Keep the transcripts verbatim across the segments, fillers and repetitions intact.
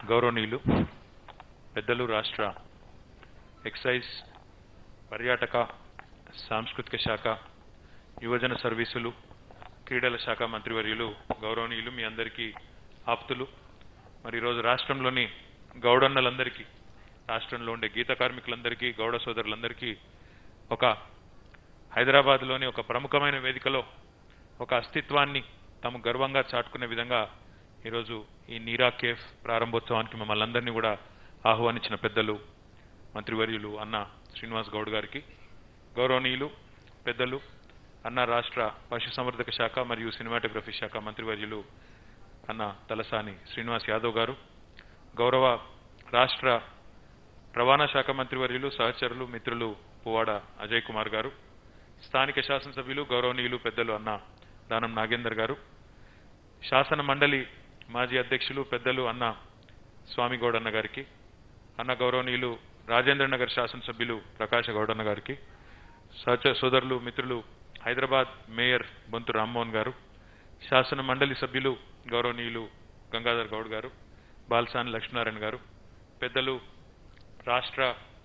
గౌరవనీయులు పెద్దలు రాష్ట్ర ఎక్సైజ్ పర్యాటక సాంస్కృతిక శాఖ యువజన సర్వీసులు క్రీడల శాఖ మంత్రివర్యులు గౌరవనీయులు మీ అందరికీ ఆప్తులు మరి ఈరోజు రాష్ట్రంలోని గౌడన్నలందరికీ రాష్ట్రంలో ఉండే గీత కార్మికులందరికీ గౌడ సోదరులందరికీ ఒక హైదరాబాద్లోని ఒక ప్రముఖమైన వేదికలో ఒక అస్తిత్వాన్ని తాము గర్వంగా చాటుకునే విధంగా ఈరోజు ఈ నీరా కేఫ్ ప్రారంభోత్సవానికి మమ్మల్ని అందరినీ కూడా ఆహ్వానించిన పెద్దలు మంత్రివర్యులు అన్న శ్రీనివాస్ గౌడ్ గారికి గౌరవనీయులు పెద్దలు అన్న రాష్ట్ర పశుసంవర్ధక శాఖ మరియు సినిమాటోగ్రఫీ శాఖ మంత్రివర్యులు అన్న తలసాని శ్రీనివాస్ యాదవ్ గారు గౌరవ రాష్ట్ర రవాణా శాఖ మంత్రివర్యులు సహచరులు మిత్రులు పువ్వాడ అజయ్ కుమార్ గారు స్థానిక శాసనసభ్యులు గౌరవనీయులు పెద్దలు అన్న దానం నాగేందర్ గారు శాసన మండలి మాజీ అధ్యక్షులు పెద్దలు అన్న స్వామి గౌడన్న గారికి అన్న గౌరవనీయులు రాజేంద్రనగర్ శాసనసభ్యులు ప్రకాశ గౌడన్న గారికి సహచర సోదరులు మిత్రులు హైదరాబాద్ మేయర్ బొంతు రామ్మోహన్ గారు శాసన మండలి సభ్యులు గౌరవనీయులు గంగాధర్ గౌడ్ గారు బాల్సాని లక్ష్మీనారాయణ గారు పెద్దలు రాష్ట్ర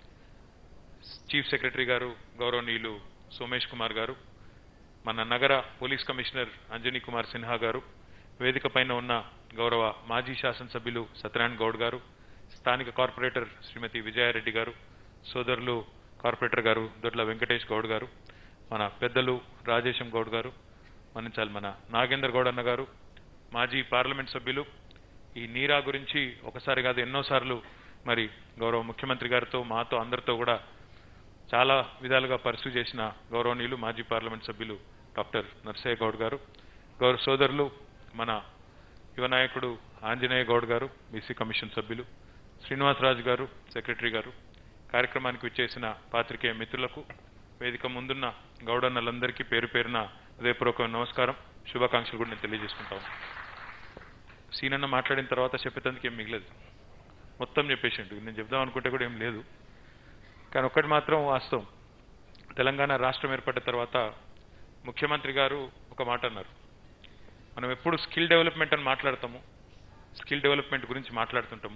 చీఫ్ సెక్రటరీ గారు గౌరవనీయులు సోమేష్ కుమార్ గారు మన నగర పోలీస్ కమిషనర్ అంజనీ కుమార్ సిన్హా గారు వేదిక పైన ఉన్న గౌరవ మాజీ శాసనసభ్యులు సత్యనారాయణ గౌడ్ గారు స్థానిక కార్పొరేటర్ శ్రీమతి విజయారెడ్డి గారు సోదరులు కార్పొరేటర్ గారు దొడ్ల వెంకటేష్ గౌడ్ గారు మన పెద్దలు రాజేశం గౌడ్ గారు మన్నించాలి మన నాగేందర్ గౌడ్ అన్న గారు మాజీ పార్లమెంట్ సభ్యులు ఈ నీరా గురించి ఒకసారి కాదు ఎన్నోసార్లు మరి గౌరవ ముఖ్యమంత్రి గారితో మాతో అందరితో కూడా చాలా విధాలుగా పర్సూ చేసిన గౌరవనీయులు మాజీ పార్లమెంట్ సభ్యులు డాక్టర్ నర్సయ్య గౌడ్ గారు గౌరవ సోదరులు మన యువ నాయకుడు ఆంజనేయ గౌడ్ గారు బీసీ కమిషన్ సభ్యులు శ్రీనివాసరాజు గారు సెక్రటరీ గారు కార్యక్రమానికి విచ్చేసిన పాత్రికేయ మిత్రులకు వేదిక ముందున్న గౌడన్నలందరికీ పేరు పేరున హృదయపూర్వక నమస్కారం శుభాకాంక్షలు కూడా నేను తెలియజేసుకుంటాను. సీనన్న మాట్లాడిన తర్వాత చెప్పేందుకు ఏం మిగలేదు, మొత్తం చెప్పేసిండు. నేను చెప్దాం అనుకుంటే కూడా ఏం లేదు, కానీ ఒక్కటి మాత్రం వాస్తవం. తెలంగాణ రాష్ట్రం ఏర్పడ్డ తర్వాత ముఖ్యమంత్రి గారు ఒక మాట అన్నారు, మనం ఎప్పుడు స్కిల్ డెవలప్మెంట్ అని మాట్లాడతాము, స్కిల్ డెవలప్మెంట్ గురించి మాట్లాడుతుంటాము.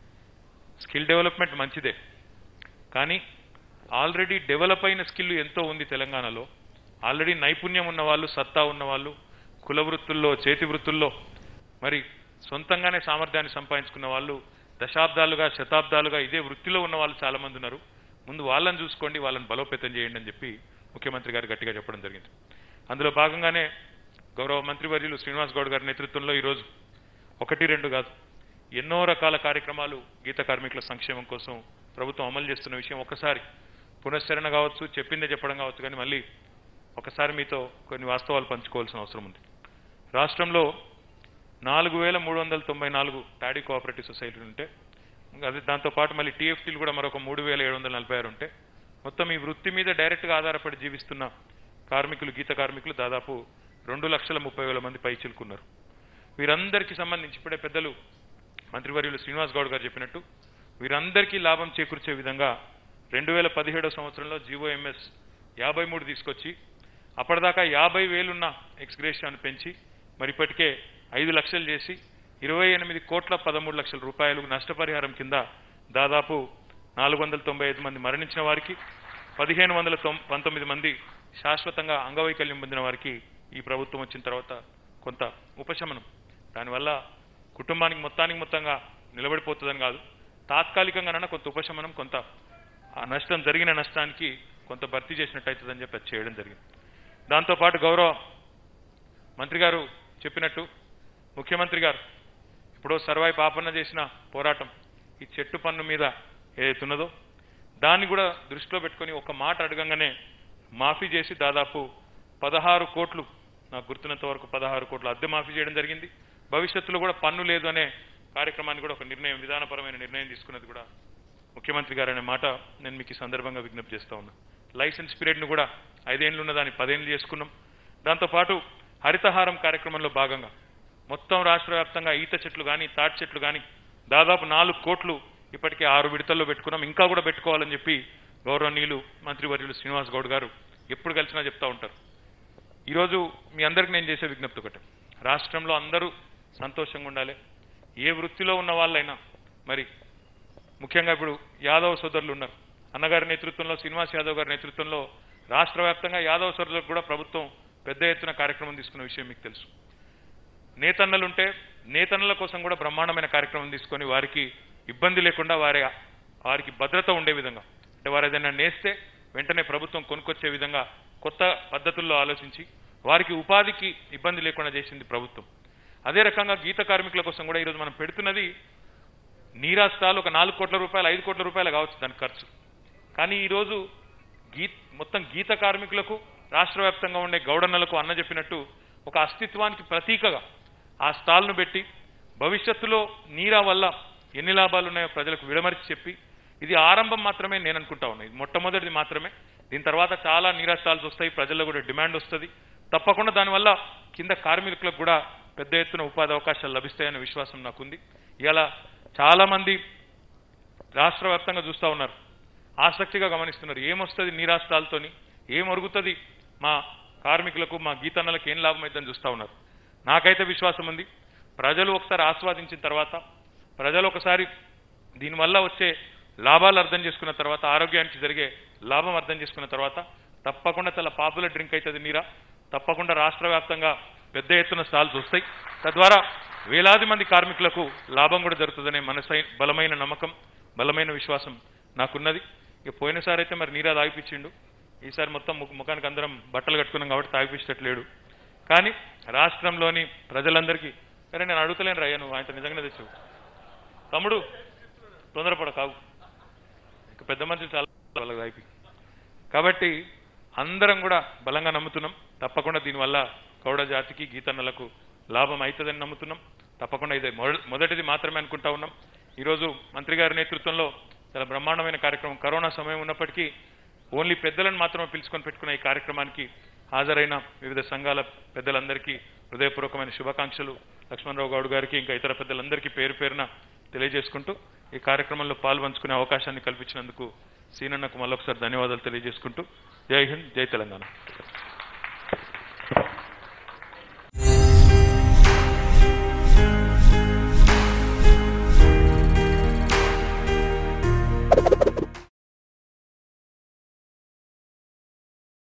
స్కిల్ డెవలప్మెంట్ మంచిదే, కానీ ఆల్రెడీ డెవలప్ అయిన స్కిల్ ఎంతో ఉంది తెలంగాణలో. ఆల్రెడీ నైపుణ్యం ఉన్నవాళ్ళు, సత్తా ఉన్నవాళ్ళు, కుల వృత్తుల్లో చేతి వృత్తుల్లో మరి సొంతంగానే సామర్థ్యాన్ని సంపాదించుకున్న వాళ్ళు దశాబ్దాలుగా శతాబ్దాలుగా ఇదే వృత్తిలో ఉన్న వాళ్ళు చాలా మంది ఉన్నారు. ముందు వాళ్ళని చూసుకోండి, వాళ్ళని బలోపేతం చేయండి అని చెప్పి ముఖ్యమంత్రి గారు గట్టిగా చెప్పడం జరిగింది. అందులో భాగంగానే గౌరవ మంత్రివర్యులు శ్రీనివాస్ గౌడ్ గారి నేతృత్వంలో ఈరోజు ఒకటి రెండు కాదు ఎన్నో రకాల కార్యక్రమాలు గీత కార్మికుల సంక్షేమం కోసం ప్రభుత్వం అమలు చేస్తున్న విషయం ఒకసారి పునశ్చరణ కావచ్చు, చెప్పిందే చెప్పడం కావచ్చు, కానీ మళ్ళీ ఒకసారి మీతో కొన్ని వాస్తవాలు పంచుకోవాల్సిన అవసరం ఉంది. రాష్ట్రంలో నాలుగు వేల మూడు వందల తొంభై నాలుగు ప్యాడీ కోఆపరేటివ్ సొసైటీలు ఉంటే, అదే దాంతోపాటు మళ్ళీ టీఎఫ్టీలు కూడా మరొక మూడు వేల ఏడు వందల నలభై ఆరు ఉంటే, మొత్తం ఈ వృత్తి మీద డైరెక్ట్గా ఆధారపడి జీవిస్తున్న కార్మికులు గీత కార్మికులు దాదాపు రెండు లక్షల ముప్పై వేల మంది పై చిలుకున్నారు. వీరందరికీ సంబంధించి ఇప్పుడే పెద్దలు మంత్రివర్యులు శ్రీనివాస్ గౌడ్ గారు చెప్పినట్టు వీరందరికీ లాభం చేకూర్చే విధంగా రెండు వేల పదిహేడో సంవత్సరంలో జీవోఎంఎస్ యాభై మూడు తీసుకొచ్చి అప్పటిదాకా యాభై వేలున్న ఎక్స్గ్రేషియాను పెంచి మరి ఇప్పటికే ఐదు లక్షలు చేసి ఇరవై ఎనిమిది కోట్ల పదమూడు లక్షల రూపాయలు నష్టపరిహారం కింద దాదాపు నాలుగు వందల తొంభై ఐదు మంది మరణించిన వారికి, పదిహేను వందల పంతొమ్మిది మంది శాశ్వతంగా అంగవైకల్యం పొందిన వారికి ఈ ప్రభుత్వం వచ్చిన తర్వాత కొంత ఉపశమనం, దానివల్ల కుటుంబానికి మొత్తానికి మొత్తంగా నిలబడిపోతుందని కాదు, తాత్కాలికంగానైనా కొంత ఉపశమనం, కొంత ఆ నష్టం జరిగిన నష్టానికి కొంత భర్తీ చేసినట్టు అవుతుందని చెప్పి చేయడం జరిగింది. దాంతోపాటు గౌరవ మంత్రి గారు చెప్పినట్టు ముఖ్యమంత్రి గారు ఇప్పుడు సర్వాయి పాపన్న చేసిన పోరాటం ఈ చెట్టు పన్ను మీద ఏదైతున్నదో దాన్ని కూడా దృష్టిలో పెట్టుకుని ఒక మాట అడగంగానే మాఫీ చేసి దాదాపు పదహారు కోట్లు నాకు గుర్తున్నంత వరకు పదహారు కోట్లు అద్దె మాఫీ చేయడం జరిగింది. భవిష్యత్తులో కూడా పన్ను లేదు అనే కార్యక్రమాన్ని కూడా ఒక నిర్ణయం విధానపరమైన నిర్ణయం తీసుకున్నది కూడా ముఖ్యమంత్రి గారు అనే మాట నేను మీకు ఈ సందర్భంగా విజ్ఞప్తి చేస్తా ఉన్నా. లైసెన్స్ పీరియడ్ను కూడా ఐదేళ్లు ఉన్న దాన్ని పదేళ్లు చేసుకున్నాం. దాంతోపాటు హరితహారం కార్యక్రమంలో భాగంగా మొత్తం రాష్ట్ర వ్యాప్తంగా ఈత చెట్లు కానీ తాటి చెట్లు కానీ దాదాపు నాలుగు కోట్లు ఇప్పటికే ఆరు విడతల్లో పెట్టుకున్నాం, ఇంకా కూడా పెట్టుకోవాలని చెప్పి గౌరవనీయులు మంత్రివర్యులు శ్రీనివాస్ గౌడ్ గారు ఎప్పుడు కలిసినా చెప్తా ఉంటారు. ఈరోజు మీ అందరికీ నేను చేసే విజ్ఞప్తి ఒకటి, రాష్ట్రంలో అందరూ సంతోషంగా ఉండాలి. ఏ వృత్తిలో ఉన్న వాళ్ళైనా మరి ముఖ్యంగా ఇప్పుడు యాదవ్ సోదరులు ఉన్నారు. అన్నగారి నేతృత్వంలో, శ్రీనివాస్ యాదవ్ గారి నేతృత్వంలో రాష్ట్ర వ్యాప్తంగా యాదవ్ సోదరులకు కూడా ప్రభుత్వం పెద్ద ఎత్తున కార్యక్రమం తీసుకున్న విషయం మీకు తెలుసు. నేతన్నలుంటే నేతన్నల కోసం కూడా బ్రహ్మాండమైన కార్యక్రమం తీసుకొని వారికి ఇబ్బంది లేకుండా వారి వారికి భద్రత ఉండే విధంగా, అంటే వారు ఏదైనా నేస్తే వెంటనే ప్రభుత్వం కొనుక్కొచ్చే విధంగా కొత్త పద్ధతుల్లో ఆలోచించి వారికి ఉపాధికి ఇబ్బంది లేకుండా చేసింది ప్రభుత్వం. అదే రకంగా గీత కార్మికుల కోసం కూడా ఈరోజు మనం పెడుతున్నది నీరాష్ట్రాలు ఒక నాలుగు కోట్ల రూపాయలు ఐదు కోట్ల రూపాయలు కావచ్చు దాని ఖర్చు. కానీ ఈరోజు గీ మొత్తం గీత కార్మికులకు రాష్ట్ర వ్యాప్తంగా ఉండే గౌడన్నలకు అన్న చెప్పినట్టు ఒక అస్తిత్వానికి ప్రతీకగా ఆ స్టాల్ను పెట్టి భవిష్యత్తులో నీరా వల్ల ఎన్ని లాభాలు ఉన్నాయో ప్రజలకు విడమరిచి చెప్పి, ఇది ఆరంభం మాత్రమే నేను అనుకుంటా ఉన్నా, ఇది మొట్టమొదటిది మాత్రమే. దీని తర్వాత చాలా నీరా స్టాల్స్ వస్తాయి, ప్రజల్లో కూడా డిమాండ్ వస్తుంది. తప్పకుండా దానివల్ల కింద కార్మికులకు కూడా పెద్ద ఎత్తున ఉపాధి అవకాశాలు లభిస్తాయనే విశ్వాసం నాకుంది. ఇలా చాలా మంది రాష్ట్ర వ్యాప్తంగా చూస్తూ ఉన్నారు, ఆసక్తిగా గమనిస్తున్నారు. ఏమొస్తుంది నీరా స్టాల్తోని, ఏం ఒరుగుతుంది మా కార్మికులకు, మా గీతన్నలకు ఏం లాభం అవుతుందని చూస్తూ ఉన్నారు. నాకైతే విశ్వాసం ఉంది, ప్రజలు ఒకసారి ఆస్వాదించిన తర్వాత, ప్రజలు ఒకసారి దీనివల్ల వచ్చే లాభాలు అర్థం చేసుకున్న తర్వాత, ఆరోగ్యానికి జరిగే లాభం అర్థం చేసుకున్న తర్వాత తప్పకుండా చాలా పాపులర్ డ్రింక్ అవుతుంది నీరా. తప్పకుండా రాష్ట్ర వ్యాప్తంగా పెద్ద ఎత్తున స్టాల్స్ వస్తాయి. తద్వారా వేలాది మంది కార్మికులకు లాభం కూడా జరుగుతుందనే మనసై బలమైన నమ్మకం, బలమైన విశ్వాసం నాకున్నది. ఇక పోయినసారి అయితే మరి నీరా తాగిపించిండు, ఈసారి మొత్తం ముఖానికి అందరం బట్టలు కట్టుకున్నాం కాబట్టి తాగిపించట్లేడు. కానీ రాష్ట్రంలోని ప్రజలందరికీ, సరే నేను అడుగుతలేను రయ్యా, నువ్వు ఆయన నిజంగానే తెచ్చావు తమ్ముడు, తొందరపడ కావు, ఇక పెద్ద మనుషులు చాలా వాళ్ళకి తాగిపి. కాబట్టి అందరం కూడా బలంగా నమ్ముతున్నాం, తప్పకుండా దీనివల్ల గౌడ జాతికి గీతన్నలకు లాభం అవుతుందని నమ్ముతున్నాం. తప్పకుండా ఇదే మొదటిది మాత్రమే అనుకుంటా ఉన్నాం. ఈరోజు మంత్రి గారి నేతృత్వంలో చాలా బ్రహ్మాండమైన కార్యక్రమం, కరోనా సమయం ఉన్నప్పటికీ ఓన్లీ పెద్దలను మాత్రమే పిలుచుకొని పెట్టుకున్న ఈ కార్యక్రమానికి హాజరైన వివిధ సంఘాల పెద్దలందరికీ హృదయపూర్వకమైన శుభాకాంక్షలు. లక్ష్మణరావు గౌడ్ గారికి ఇంకా ఇతర పెద్దలందరికీ పేరు పేరున తెలియజేసుకుంటూ ఈ కార్యక్రమంలో పాల్పంచుకునే అవకాశాన్ని కల్పించినందుకు సీనన్నకు మళ్ళొకసారి ధన్యవాదాలు తెలియజేసుకుంటూ జై హింద్, జై తెలంగాణ.